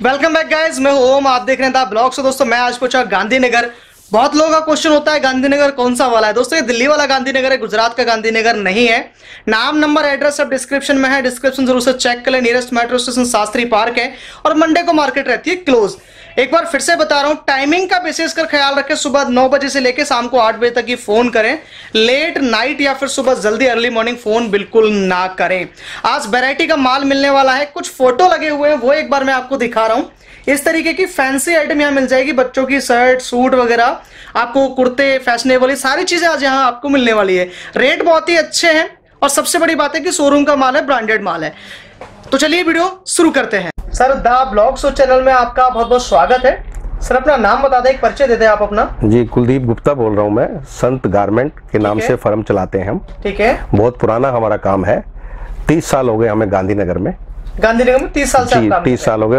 Welcome back guys, मैं हूं ओम। आप देख रहे हैं द ब्लॉग। से दोस्तों मैं आज पहुंचा गांधीनगर। बहुत लोगों का क्वेश्चन होता है गांधीनगर कौन सा वाला है। दोस्तों ये दिल्ली वाला गांधीनगर है, गुजरात का गांधीनगर नहीं है। नाम नंबर एड्रेस सब डिस्क्रिप्शन में है, डिस्क्रिप्शन जरूर से चेक कर ले। Nearest metro station Shastri Park है और मंडे को मार्केट रहती है क्लोज। एक बार फिर से बता रहा हूं, टाइमिंग का विशेष कर ख्याल रखें। सुबह 9 बजे से लेकर शाम को 8 बजे तक ही फोन करें। लेट नाइट या फिर सुबह जल्दी अर्ली मॉर्निंग फोन बिल्कुल ना करें। आज वैरायटी का माल मिलने वाला है, कुछ फोटो लगे हुए हैं वो एक बार मैं आपको दिखा रहा हूं। इस तरीके की फैंसी आइटम यहाँ मिल जाएगी, बच्चों की शर्ट सूट वगैरह, आपको कुर्ते फैशनेबल, सारी चीजें आज यहाँ आपको मिलने वाली है। रेट बहुत ही अच्छे हैं और सबसे बड़ी बात है कि शोरूम का माल है, ब्रांडेड माल है। तो चलिए वीडियो शुरू करते हैं। Sir the blog show channel में आपका बहुत बहुत स्वागत है। सर अपना नाम बता दें, एक परिचय दे दें आप अपना। जी, कुलदीप गुप्ता बोल रहा हूँ मैं। संत गारमेंट के नाम से फर्म चलाते हैं हम। ठीक है। बहुत पुराना हमारा काम है, 30 साल हो गए हमें गांधीनगर में। गांधीनगर में 30 साल से जी, 30 साल हो गए।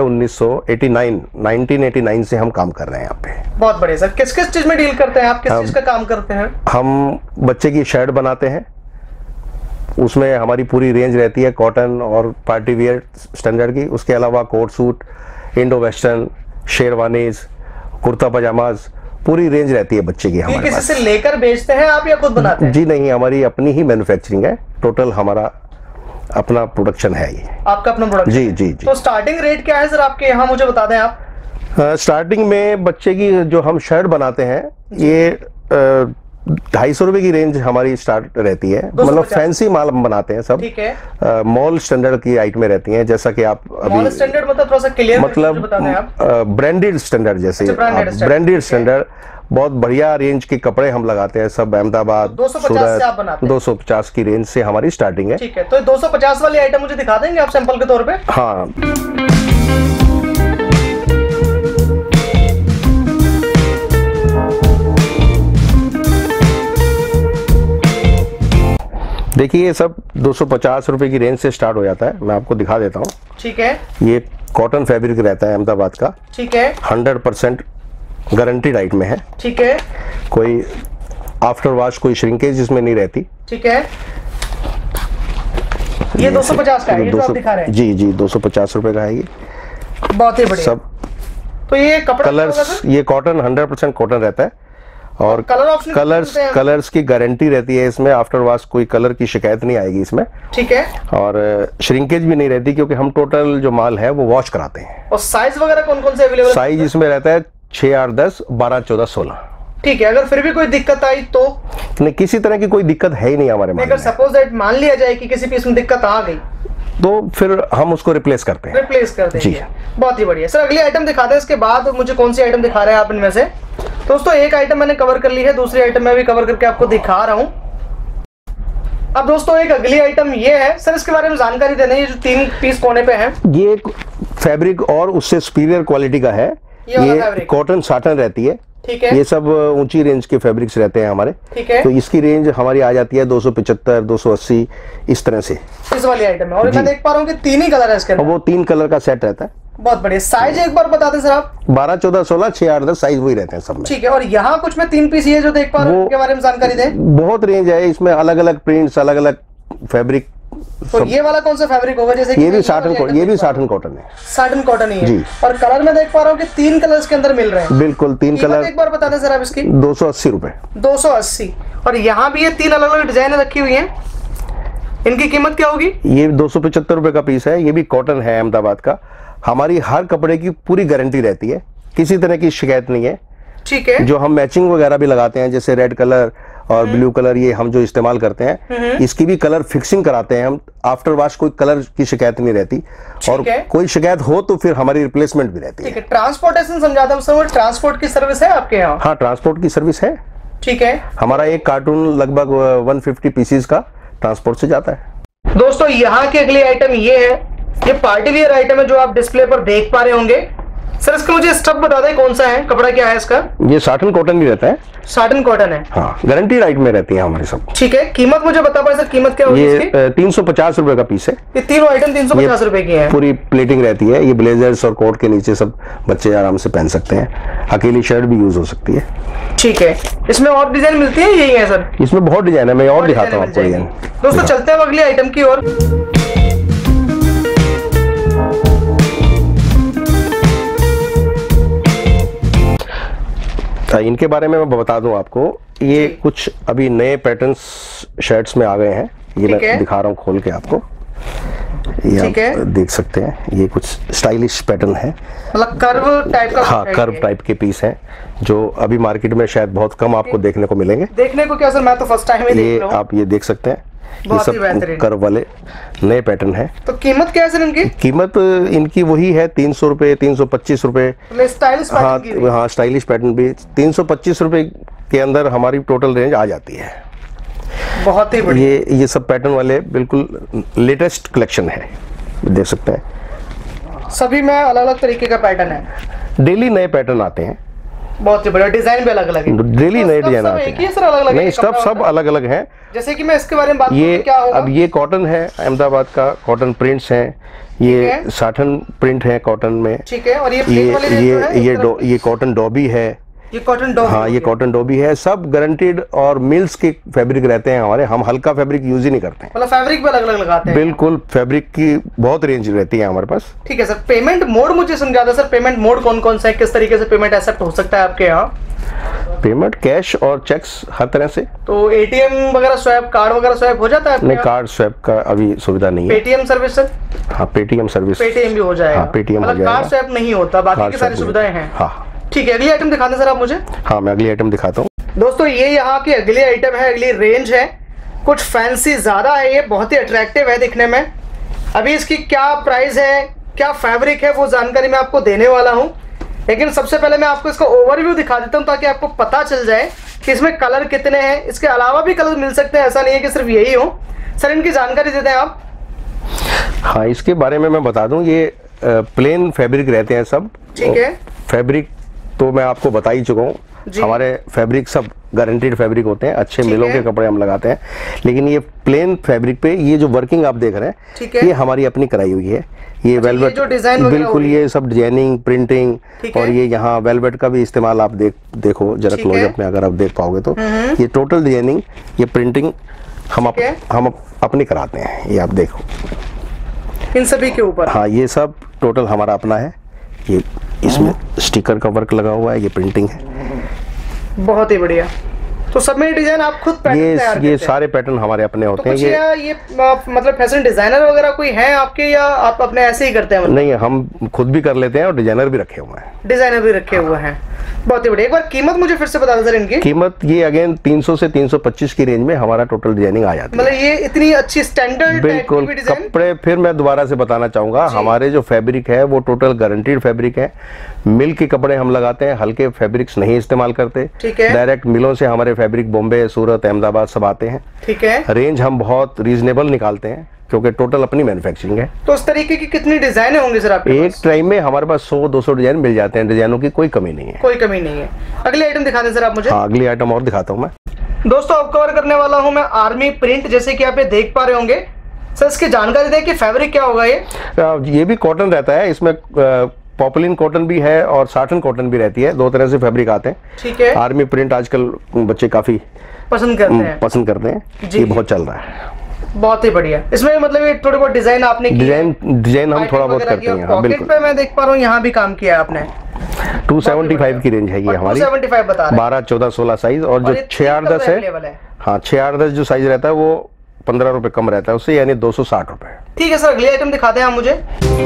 1989 से हम काम कर रहे हैं यहाँ पे। बहुत बढ़िया सर। किस किस चीज में डील करते हैं आप, किस चीज का काम करते हैं? हम बच्चे की शर्ट बनाते हैं, उसमें हमारी पूरी रेंज रहती है कॉटन और पार्टी वियर स्टैंडर्ड की। उसके अलावा coat suit, Indo western, sherwanis, kurta pyjamas, पूरी रेंज रहती है बच्चे की हमारे पास। किसी से लेकर बेचते हैं आप या खुद बनाते हैं? जी नहीं, हमारी अपनी ही मैन्युफैक्चरिंग है। टोटल हमारा अपना प्रोडक्शन है ये। आपका अपना प्रोडक्शन? जी जी जी। तो स्टार्टिंग रेट क्या है सर आपके यहाँ, मुझे बता दें आप। स्टार्टिंग में बच्चे की जो हम शर्ट बनाते हैं ये 250 रुपए की रेंज हमारी स्टार्ट रहती है। मतलब फैंसी माल हम बनाते हैं सब। ठीक है। मॉल स्टैंडर्ड की आइटमें रहती हैं, जैसा कि आप अभी मॉल स्टैंडर्ड मतलब थोड़ा सा क्लियर बता दें आप। ब्रांडेड स्टैंडर्ड, जैसे ब्रांडेड स्टैंडर्ड, बहुत बढ़िया रेंज के कपड़े हम लगाते हैं सब। अहमदाबाद, 250 से आप बनाते हैं? 250 की रेंज से हमारी स्टार्टिंग है। ठीक है, तो 250 वाली आइटम मुझे दिखा देंगे आप सैंपल के तौर पे? हाँ। देखिए ये सब 250 रुपए की रेंज से स्टार्ट हो जाता है। मैं आपको दिखा देता हूँ। ठीक है। ये कॉटन फैब्रिक रहता है अहमदाबाद का। ठीक है। 100% गारंटीड आइटम है। ठीक है। कोई आफ्टर वॉश, कोई श्रिंकेज इसमें नहीं रहती। ठीक है। ये 250 का है, ये जो आप दिखा रहे हैं? जी जी, 250 रुपए का है ये। बहुत ही बढ़िया सब। तो ये कपड़ा कलर्स, ये कॉटन 100% कॉटन रहता है और कलर्स की गारंटी रहती है इसमें। आफ्टर वॉश कोई कलर की शिकायत नहीं आएगी इसमें। ठीक है। और श्रिंकेज भी नहीं रहती क्योंकि हम टोटल जो माल है वो वॉश कराते हैं। और साइज वगैरह कौन कौन से अवेलेबल? साइज इसमें रहता है 6, 8, 10, 12, 14, 16। ठीक है। अगर फिर भी कोई दिक्कत आई तो? नहीं, किसी तरह की कोई दिक्कत है ही नहीं हमारे में। अगर सपोज दैट मान लिया जाए कि किसी पीस में दिक्कत आ गई तो फिर हम उसको रिप्लेस करते हैं। रिप्लेस कर देंगे। बहुत ही बढ़िया सर। अगली आइटम दिखाते हैं, इसके बाद मुझे कौन सी आइटम दिखा रहे हैं आप इनमें से? दोस्तों एक आइटम मैंने कवर कर ली है, दूसरी आइटम मैं भी कवर करके आपको दिखा रहा हूं। अब दोस्तों एक अगली आइटम ये है सर, इसके बारे में जानकारी देना है। ये जो 3 पीस कोने पे है, ये फैब्रिक और उससे सुपीरियर क्वालिटी का है। ये कॉटन साटन रहती है। ठीक है। ये सब ऊंची रेंज के फैब्रिक्स रहते हैं हमारे। ठीक है। तो इसकी रेंज हमारी आ जाती है 275, 280 इस तरह से। इस वाली आइटम है। और मैं देख पा रहा हूँ कि 3 ही कलर है इसके अंदर। वो 3 कलर का सेट रहता है। बहुत बढ़िया। साइज एक बार बता दें सर आप। 12, 14, 16, 6, 8, 10 साइज वही रहते हैं सब में। ठीक है। और यहाँ कुछ मैं 3 पीस ये जो देख पा रहा हूँ उनके बारे में जानकारी दें। बहुत रेंज है इसमें, अलग अलग प्रिंट्स, अलग अलग फैब्रिक। तो ये वाला कौन सा फैब्रिक होगा? जैसे ये भी साटन कॉटन, ये भी साटन कॉटन है। साटन कॉटन ही है। और कलर में देख पा रहा हूँ कि 3 कलर्स के अंदर मिल रहे हैं। बिल्कुल 3 कलर। एक बार बता दें सर आप इसकी। 280 रुपए। 280। और यहाँ भी ये 3 अलग अलग डिजाइन रखी हुई हैं। इनकी कीमत क्या होगी? ये 275 रुपए का पीस है। ये भी कॉटन है अहमदाबाद का। हमारी हर कपड़े की पूरी गारंटी रहती है, किसी तरह की शिकायत नहीं है। ठीक है। जो हम मैचिंग वगैरह भी लगाते हैं, जैसे रेड कलर और ब्लू कलर, ये हम जो इस्तेमाल करते हैं, इसकी भी कलर फिक्सिंग कराते हैं हम। आफ्टर वॉश कोई कलर की शिकायत नहीं रहती और कोई शिकायत हो तो फिर हमारी रिप्लेसमेंट भी रहती है। ट्रांसपोर्टेशन समझाता हूं सर, ट्रांसपोर्ट की सर्विस है आपके यहाँ? हाँ, ट्रांसपोर्ट की सर्विस है। ठीक है। हमारा एक कार्टून लगभग 150 पीसीज का ट्रांसपोर्ट से जाता है। दोस्तों यहाँ की अगली आइटम ये है, ये पार्टी वियर आइटम है जो आप डिस्प्ले पर देख पा रहे होंगे। सर इसका मुझे स्टफ बता दें, कौन सा है, कपड़ा क्या है इसका? ये साटन कॉटन भी रहता है। साटन कॉटन है। हाँ, गारंटी राइट में रहती है हमारी सब। ठीक है। कीमत मुझे बता पाए सर, कीमत क्या होगी इसकी? 350 रुपए का पीस है। ये तीनों आइटम 350 रुपए की है। पूरी प्लेटिंग रहती है। ये ब्लेजर्स और कोट के नीचे सब बच्चे आराम से पहन सकते हैं। अकेली शर्ट भी यूज हो सकती है। ठीक है। इसमें और डिजाइन मिलती है, यही है सर? इसमें बहुत डिजाइन है, मैं और दिखाता हूँ आपको डिजाइन। दोस्तों चलते हैं अगली आइटम की ओर। अच्छा, इनके बारे में मैं बता दूं आपको, ये कुछ अभी नए पैटर्न्स शर्ट्स में आ गए हैं। ये मैं दिखा रहा हूँ खोल के आपको, ये आप देख सकते हैं। ये कुछ स्टाइलिश पैटर्न है, मतलब कर्व टाइप का। हाँ, कर्व टाइप के पीस हैं जो अभी मार्केट में शायद बहुत कम आपको देखने को मिलेंगे। देखने को क्या सर, मैं तो फर्स्ट टाइम ही देख रहा हूं। आप ये देख सकते हैं, ये सब कर्व वाले नए पैटर्न है। तो कीमत क्या है सर इनकी? कीमत इनकी वही है 300 रुपए, 325 रुपए। स्टाइलिश पैटर्न हाँ, स्टाइलिश पैटर्न भी 325 रुपए के अंदर हमारी टोटल रेंज आ जाती है। बहुत ही बढ़िया। ये सब पैटर्न वाले बिल्कुल लेटेस्ट कलेक्शन है, देख सकते हैं। सभी में अलग अलग तरीके का पैटर्न है, डेली नए पैटर्न आते हैं। बहुत ही बढ़िया, डिजाइन भी अलग अलग है। डेली नए डिजाइन आते हैं। सर अलग अलग नहीं, स्टफ सब अलग अलग है। जैसे कि मैं इसके बारे में बात करूं, क्या होगा? अब ये कॉटन है, अहमदाबाद का कॉटन प्रिंट्स हैं। ये साटन प्रिंट है कॉटन में। ठीक है। और ये कॉटन डॉबी है। ये कॉटन डॉबी, हाँ, ये कॉटन डॉबी है। सब गारंटीड और मिल्स के फैब्रिक रहते हैं हमारे। हम हल्का फैब्रिक यूज ही नहीं करते हैं। मतलब फैब्रिक भी अलग अलग लगाते हैं? बिल्कुल, फैब्रिक की बहुत रेंज रहती है हमारे पास। ठीक है सर। पेमेंट मोड मुझे समझा दो सर, पेमेंट मोड कौन कौन सा है, किस तरीके से पेमेंट एक्सेप्ट हो सकता है आपके यहाँ? पेमेंट कैश और चेक्स, हर तरह से। तो एटीएम वगैरह स्वैप, कार्ड वगैरह स्वैप हो जाता है? नहीं, कार्ड स्वैप का अभी सुविधा नहीं है। Paytm service sir? हाँ, पेटीएम सर्विस। पेटीएम भी हो जाएगा? हाँ, पेटीएम हो जाएगा। कार्ड स्वैप नहीं होता, बाकी की सारी सुविधाएं हैं। हाँ, ठीक है। अगली आइटम दिखा दें सर आप मुझे। हाँ, मैं अगली आइटम दिखाता हूँ। दोस्तों ये यहाँ की अगली आइटम है, अगली रेंज है। कुछ फैंसी ज्यादा है, ये बहुत ही अट्रैक्टिव है दिखने में। अभी इसकी क्या प्राइस है, क्या फैब्रिक है, वो जानकारी मैं आपको देने वाला हूँ। लेकिन सबसे पहले मैं आपको इसका ओवरव्यू दिखा देता हूँ ताकि आपको पता चल जाए कि इसमें कलर कितने हैं। इसके अलावा भी कलर मिल सकते हैं, ऐसा नहीं है कि सिर्फ यही हो। सर इनकी जानकारी देते हैं आप। हाँ, इसके बारे में मैं बता दूं, ये प्लेन फैब्रिक रहते हैं सब। ठीक है। फैब्रिक तो मैं आपको बता ही चुका हूँ। हमारे फैब्रिक सब गारंटीड फैब्रिक होते हैं, अच्छे मिलों के कपड़े हम लगाते हैं। लेकिन ये प्लेन फैब्रिक पे ये जो वर्किंग आप देख रहे हैं, ये हमारी अपनी कराई हुई है। ये वेलवेट, जो डिजाइन बिल्कुल, ये सब डिजाइनिंग, प्रिंटिंग, और ये यहाँ वेलवेट का भी इस्तेमाल आप देखो जरा क्लोजअप में, अगर आप देख पाओगे तो। ये टोटल डिजाइनिंग, ये प्रिंटिंग हम अपनी कराते हैं। ये आप देखो इन सभी के ऊपर। हाँ, ये सब टोटल हमारा अपना है। ये इसमें स्टिकर का वर्क लगा हुआ है, ये प्रिंटिंग है। बहुत ही बढ़िया। तो सब में डिजाइन आप खुद पैटर्न तैयार करते हैं? ये सारे पैटर्न हमारे अपने होते हैं। ये मतलब फैशन डिजाइनर वगैरह कोई है आपके, या आप अपने ऐसे ही करते हैं? नहीं, हम खुद भी कर लेते हैं और डिजाइनर भी रखे हुए हैं। डिजाइनर भी रखे हुए हैं, बहुत ही बढ़िया। एक बार कीमत मुझे फिर से बता दें सर इनकी। कीमत ये अगेन 300 से 325 की रेंज में हमारा टोटल डिजाइनिंग आ जाती है। मतलब ये इतनी अच्छी स्टैंडर्ड बिल्कुल कपड़े। फिर मैं दोबारा से बताना चाहूंगा, हमारे जो फैब्रिक है वो टोटल गारंटीड फैब्रिक है। मिल के कपड़े हम लगाते हैं, हल्के फैब्रिक्स नहीं इस्तेमाल करते। ठीक है। डायरेक्ट मिलों से हमारे फैब्रिक बॉम्बे, सूरत, अहमदाबाद सब आते हैं। ठीक है। रेंज हम बहुत रीजनेबल निकालते हैं क्योंकि टोटल अपनी मैन्युफैक्चरिंग है। तो इस तरीके की कितनी डिजाइन होंगी सर आपके एक टाइम में हमारे पास 100-200 डिजाइन मिल जाते हैं। डिजाइनों की कोई कमी नहीं है। कोई कमी नहीं है। अगली आइटम दिखा दें सर आप मुझे। हाँ, अगली आइटम और दिखाता हूँ मैं। दोस्तों अब कवर करने वाला हूँ मैं आर्मी प्रिंट, जैसे कि आप ये देख पा रहे होंगे। सर इसकी जानकारी दें कि फैब्रिक क्या होगा ये भी कॉटन रहता है। इसमें पॉपुलिन कॉटन भी है और साटन कॉटन भी रहती है। दो तरह से फैब्रिक आते हैं। ठीक है। आर्मी प्रिंट आजकल बच्चे काफी पसंद करते हैं। ये बहुत चल रहा है। बहुत ही बढ़िया। इसमें मतलब ये थोड़ी बहुत डिजाइन आपने की? डिजाइन हम थोड़ा बहुत करते हैं। हाँ, बिल्कुल। पे मैं देख पा रहा हूँ यहाँ भी काम किया है आपने। 275 की रेंज है ये हमारी। 275 बता रहे हैं। 12, 14, 16 साइज। और जो 6-8-10 है, हाँ 6-8-10 जो साइज रहता है वो 15 रुपए कम रहता है उससे, यानी 260 रुपए। ठीक है सर, अगली आइटम दिखाते हैं आप मुझे।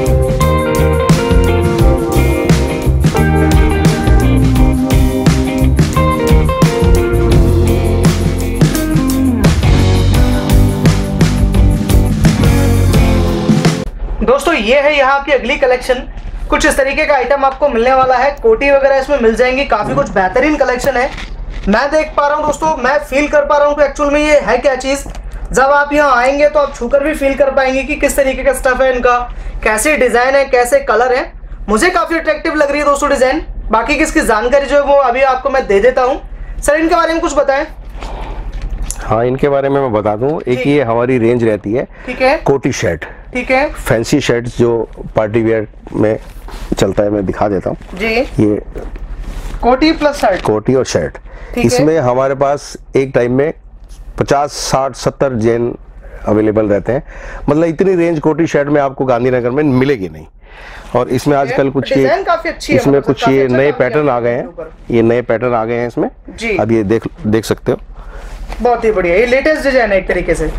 दोस्तों ये है यहाँ की अगली कलेक्शन। कुछ इस तरीके का आइटम आपको मिलने वाला है। कोटी वगैरह इसमें मिल जाएंगी। काफी कुछ बेहतरीन कलेक्शन है। मैं देख पा रहा हूँ दोस्तों, मैं फील कर पा रहा हूँ कि एक्चुअल में ये है क्या चीज। जब आप यहाँ आएंगे तो आप छूकर भी फील कर पाएंगे कि किस तरीके का स्टफ है इनका, कैसे डिजाइन है, कैसे कलर है। मुझे काफी अट्रैक्टिव लग रही है दोस्तों डिजाइन। बाकी की इसकी जानकारी जो है वो अभी आपको मैं दे देता हूँ। सर इनके बारे में कुछ बताएं। हाँ, इनके बारे में मैं बता दूं। एक ये हमारी रेंज रहती है। ठीक है। कोटी शर्ट। ठीक है। फैंसी शर्ट्स जो पार्टी वेयर में चलता है, मैं दिखा देता हूँ जी। ये कोटी प्लस शर्ट, कोटी और शर्ट। इसमें हमारे पास एक टाइम में 50, 60, 70 डिजाइन अवेलेबल रहते हैं। मतलब इतनी रेंज कोटी शर्ट में आपको गांधीनगर में मिलेगी नहीं। और इसमें आजकल कुछ डिजाइन काफी अच्छी है, इसमें मतलब कुछ काफी ये अच्छा नए काम पैटर्न किया आ गए है हैं, ये नए पैटर्न आ गए हैं इसमें जी। अब ये देख सकते हो, बहुत ही बढ़िया, ये लेटेस्ट डिजाइन है एक तरीके से,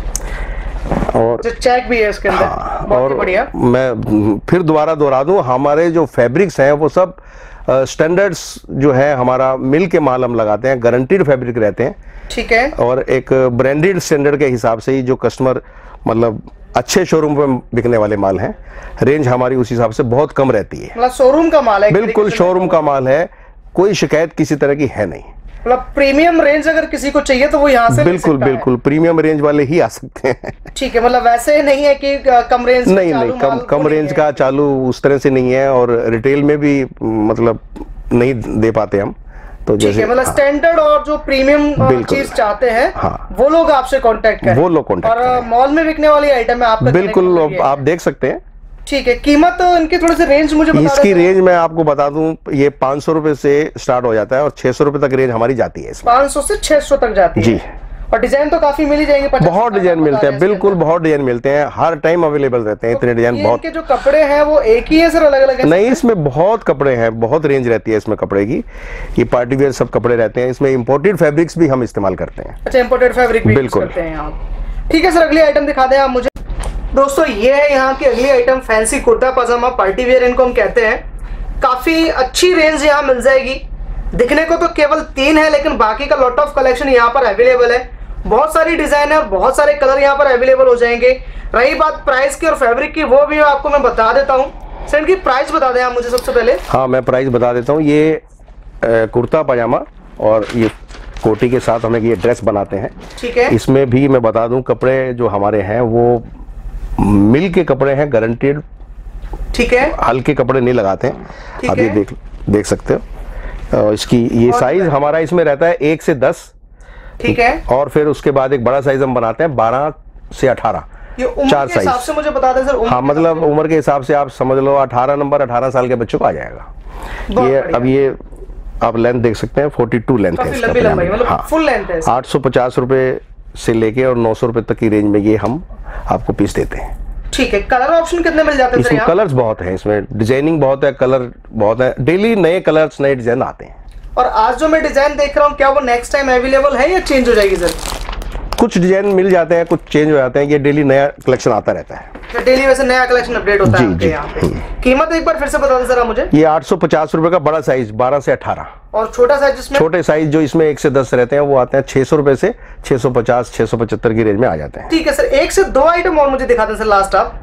और जो चेक भी है इसके अंदर। हाँ, बहुत और ही बढ़िया। मैं फिर दोबारा दोहरा दूं, हमारे जो फैब्रिक्स हैं वो सब स्टैंडर्ड्स जो है, हमारा मिल के माल हम लगाते हैं, गारंटीड फैब्रिक रहते हैं, ठीक है। और एक ब्रांडेड स्टैंडर्ड के हिसाब से ही जो कस्टमर मतलब अच्छे शोरूम पे बिकने वाले माल हैं, रेंज हमारी उस हिसाब से बहुत कम रहती है। मतलब शोरूम का माल है, बिल्कुल शोरूम का माल है, कोई शिकायत किसी तरह की है नहीं। मतलब प्रीमियम रेंज अगर किसी को चाहिए तो वो यहाँ से बिल्कुल बिल्कुल प्रीमियम रेंज वाले ही आ सकते हैं। ठीक है, मतलब वैसे नहीं है कि कम रेंज नहीं, कम रेंज का चालू उस तरह से नहीं है, और रिटेल में भी मतलब नहीं दे पाते हम, तो जैसे मतलब स्टैंडर्ड और जो प्रीमियम चीज चाहते हैं, हाँ, वो लोग आपसे कांटेक्ट करें, वो लोग कांटेक्ट और मॉल में बिकने वाली आइटम है आपका, बिल्कुल आप देख सकते हैं। ठीक है, कीमत इनकी थोड़ी सी रेंज मुझे बता इसकी रेंज मैं आपको बता दूं, ये 500 रुपए से स्टार्ट हो जाता है और 600 रुपए तक रेंज हमारी जाती है इसमें। 500 से 600 तक जाती है जी। और डिजाइन तो काफी मिल ही जाएंगे, बहुत डिजाइन मिलते हैं, बिल्कुल बहुत डिजाइन मिलते हैं, हर टाइम अवेलेबल रहते हैं, इतने डिजाइन बहुत। इनके जो कपड़े हैं वो एक ही है सर, अलग अलग है? नहीं, इसमें बहुत कपड़े हैं, बहुत रेंज रहती है इसमें कपड़े की, ये पार्टी वेयर सब कपड़े रहते हैं, इसमें इंपोर्टेड फैब्रिक्स भी हम इस्तेमाल करते हैं। अच्छा, इंपोर्टेड फैब्रिक भी बिल्कुल करते हैं आप। ठीक है सर, अगली आइटम दिखा दें आप मुझे। दोस्तों ये है यहाँ की अगली item, fancy kurta pyjama, party wear इनको हम कहते हैं। काफी अच्छी रेंज यहाँ मिल जाएगी। दिखने को तो केवल 3 है, लेकिन बाकी का लॉट ऑफ कलेक्शन यहाँ पर अवेलेबल है। बहुत सारी डिजाइन है और बहुत सारे कलर यहाँ पर अवेलेबल हो जाएंगे। रही बात प्राइस की और फैब्रिक की, वो भी आपको मैं बता देता हूँ। सर इनकी प्राइस बता दें आप मुझे सबसे पहले। हाँ, मैं प्राइस बता देता हूँ। ये कुर्ता पजामा और ये कोटी के साथ हम ये ड्रेस बनाते हैं। ठीक है। इसमें भी मैं बता दूं, कपड़े जो हमारे हैं वो मिल के कपड़े हैं, गारंटीड। ठीक है, हल्के कपड़े नहीं लगाते हैं। आप ये देख सकते हो। इसकी ये साइज हमारा इसमें रहता है 1 से 10। ठीक है। और फिर उसके बाद एक बड़ा साइज हम बनाते हैं 12 से 18। ये उम्र 4 के साइज हिसाब से मुझे बता दें सर। हाँ, मतलब उम्र के हिसाब से आप समझ लो 18 नंबर 18 साल के बच्चों को आ जाएगा ये। अब ये आप लेंथ देख सकते हैं, 42 लेंथ है इसका, मतलब फुल लेंथ है। 850 रुपए से लेके और 900 रुपए तक की रेंज में ये हम आपको पीस देते हैं। ठीक है, कलर ऑप्शन कितने मिल जाते हैं इसमें? कलर्स बहुत हैं, इसमें डिजाइनिंग बहुत है, कलर बहुत है, डेली नए कलर्स नए डिजाइन आते हैं। और आज जो मैं डिजाइन देख रहा हूँ, क्या वो नेक्स्ट टाइम अवेलेबल है या चेंज हो जाएगी सर? कुछ डिजाइन मिल जाते हैं, कुछ चेंज हो जाते हैं, ये डेली नया कलेक्शन आता रहता है। डेली वैसे नया कलेक्शन अपडेट होता है आपके यहाँ पे। कीमत एक बार फिर से बता दें सर मुझे। ये 850 रुपए का बड़ा साइज 12 से 18। और छोटा साइज जिसमें? छोटे साइज जो इसमें 1 से 10 रहते हैं वो आते हैं 600 रुपए से 650 675 की रेंज में आ जाते हैं। ठीक है सर, 1 से 2 आइटम और मुझे दिखा दें सर लास्ट आप।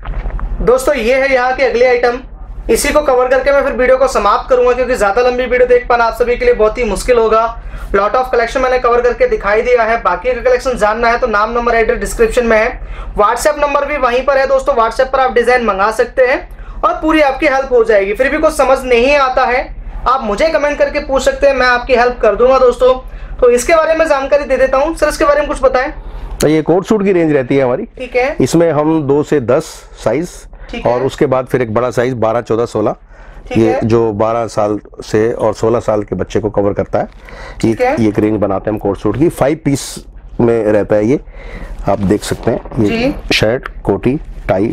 दोस्तों ये है यहाँ की अगली आइटम। इसी को कवर करके मैं फिर वीडियो को समाप्त करूंगा, क्योंकि ज्यादा लंबी वीडियो देख पाना आप सभी के लिए बहुत ही मुश्किल होगा। लॉट ऑफ कलेक्शन मैंने कवर करके दिखाई दिया है। बाकी का कलेक्शन जानना है तो नाम नंबर एड्रेस डिस्क्रिप्शन में है। व्हाट्सएप नंबर भी वहीं पर है दोस्तों, व्हाट्सएप पर आप डिजाइन मंगा सकते हैं और पूरी आपकी हेल्प हो जाएगी। फिर भी कुछ समझ नहीं आता है, आप मुझे कमेंट करके पूछ सकते हैं, मैं आपकी हेल्प कर दूंगा दोस्तों। तो इसके बारे में जानकारी दे देता हूँ। सर इसके बारे में कुछ बताएं। तो ये कोट सूट की रेंज रहती है हमारी। ठीक है। इसमें हम 2 से 10 साइज और उसके बाद फिर एक बड़ा साइज 12 14 16, ये जो 12 साल से और 16 साल के बच्चे को कवर करता है। ये एक रेंज बनाते हैं हम कोट सूट की। 5 पीस में रहता है ये, आप देख सकते हैं। ये शर्ट, कोटी, टाई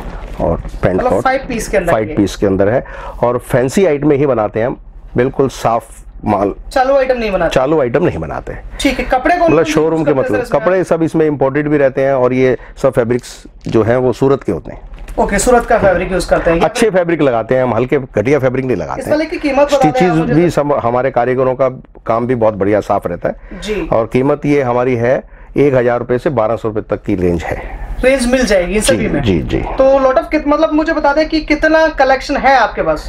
और पैंट कोट 5 पीस के अंदर है। और फैंसी आइटम में ही बनाते हैं हम, बिल्कुल साफ माल। चालू आइटम नहीं बनाते। ठीक है। कपड़े मतलब शोरूम के, मतलब कपड़े सब इसमें इंपोर्टेड भी रहते हैं और ये सब फैब्रिक्स जो हैं वो सूरत के होते हैं। ओके, सूरत का फैब्रिक यूज करते हैं। अच्छे फैब्रिक लगाते हैं हम, हल्के घटिया फैब्रिक नहीं लगाते हैं। इसकी कीमत स्टिचेस भी सब हमारे कारीगरों का काम भी बहुत बढ़िया साफ रहता है जी। और कीमत ये हमारी है 1000 रुपए से 1200 रुपए तक की रेंज है। रेंज मिल जाएगी सभी में। जी जी। तो लॉट ऑफ मतलब मुझे बता दें कि कितना कलेक्शन है आपके पास?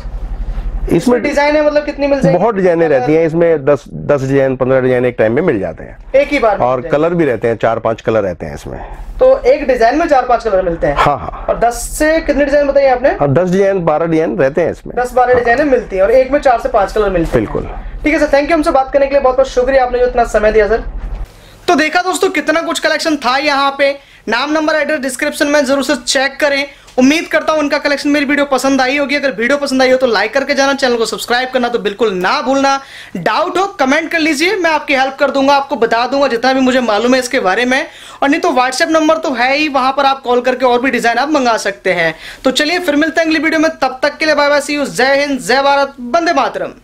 इसमें डिजाइन है, मतलब कितनी मिल जाएगी? बहुत डिजाइने रहती हैं इसमें, 10 डिजाइन 15 डिजाइन एक टाइम में मिल जाते हैं एक ही बार। और कलर भी रहते हैं, 4-5 कलर रहते हैं इसमें। तो एक डिजाइन में 4-5 कलर मिलते हैं? हाँ हाँ। और 10 से कितने डिजाइन बताइए आपने? 10 डिजाइन 12 डिजाइन रहते हैं इसमें। 10-12 डिजाइन मिलती है और एक में 4 से 5 कलर मिलते हैं। बिल्कुल। ठीक है सर, थैंक यू हमसे बात करने के लिए, बहुत बहुत शुक्रिया, आपने जो इतना समय दिया सर। तो देखा दोस्तों कितना कुछ कलेक्शन था यहाँ पे। नाम नंबर एड्रेस डिस्क्रिप्शन में जरूर से चेक करें। उम्मीद करता हूं उनका कलेक्शन मेरी वीडियो पसंद आई होगी। अगर वीडियो पसंद आई हो तो लाइक करके जाना, चैनल को सब्सक्राइब करना तो बिल्कुल ना भूलना। डाउट हो कमेंट कर लीजिए, मैं आपकी हेल्प कर दूंगा, आपको बता दूंगा जितना भी मुझे मालूम है इसके बारे में। और नहीं तो व्हाट्सएप नंबर तो है ही, वहां पर आप कॉल करके और भी डिजाइन आप मंगा सकते हैं। तो चलिए फिर मिलते हैं अगली वीडियो में, तब तक के लिए बाय बाय, सी यू, जय हिंद, जय भारत, वंदे मातरम।